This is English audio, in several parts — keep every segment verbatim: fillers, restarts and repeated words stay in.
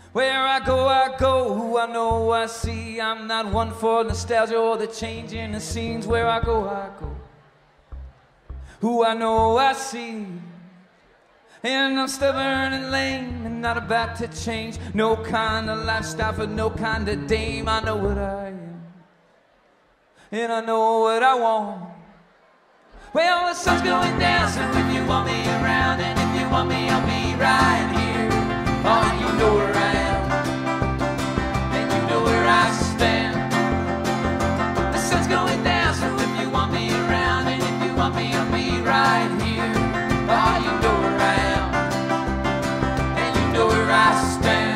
Where I go, I go, who I know, I see. I'm not one for nostalgia or the change in the scenes. Where I go, I go, who I know, I see. And I'm stubborn and lame and not about to change. No kind of lifestyle for no kind of dame. I know what I am, and I know what I want. Well, the sun's going down, so if you want me around, and if you want me, I'll be right here. Oh, you know where I am, and you know where I stand. The sun's going down, so if you want me around, and if you want me, I'll be right here. Oh, you know where I am, and you know where I stand.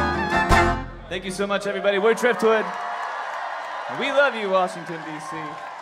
Thank you so much, everybody. We're Driftwood. We love you, Washington, D C